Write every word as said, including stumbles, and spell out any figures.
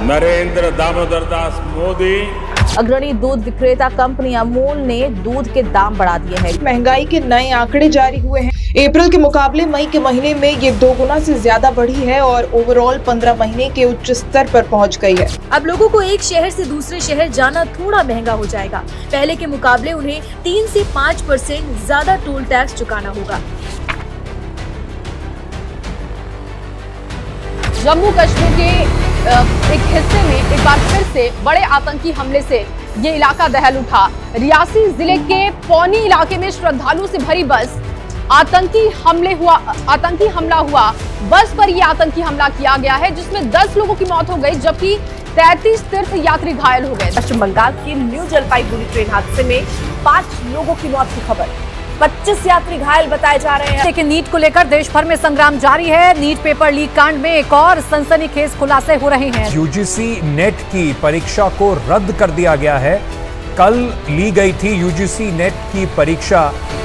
नरेंद्र दामोदर दास मोदी। अग्रणी दूध विक्रेता कंपनी अमूल ने दूध के दाम बढ़ा दिए हैं। महंगाई के नए आंकड़े जारी हुए हैं। अप्रैल के मुकाबले मई के महीने में ये दो गुना से ज्यादा बढ़ी है और ओवरऑल पंद्रह महीने के उच्च स्तर पर पहुंच गई है। अब लोगों को एक शहर से दूसरे शहर जाना थोड़ा महंगा हो जाएगा। पहले के मुकाबले उन्हें तीन से पाँच परसेंट ज्यादा टोल टैक्स चुकाना होगा। जम्मू कश्मीर के एक हिस्से में एक बार फिर से बड़े आतंकी हमले से ये इलाका दहल उठा। रियासी जिले के पौनी इलाके में श्रद्धालुओं से भरी बस आतंकी हमले हुआ आतंकी हमला हुआ बस पर यह आतंकी हमला किया गया है, जिसमें दस लोगों की मौत हो गई जबकि तैंतीस तीर्थ यात्री घायल हो गए। पश्चिम बंगाल के न्यू जलपाईगुड़ी ट्रेन हादसे में पांच लोगों की मौत की खबर, पच्चीस यात्री घायल बताए जा रहे हैं। लेकिन नीट को लेकर देश भर में संग्राम जारी है। नीट पेपर लीक कांड में एक और सनसनीखेज खुलासे हो रहे हैं। यूजीसी नेट की परीक्षा को रद्द कर दिया गया है। कल ली गई थी यूजीसी नेट की परीक्षा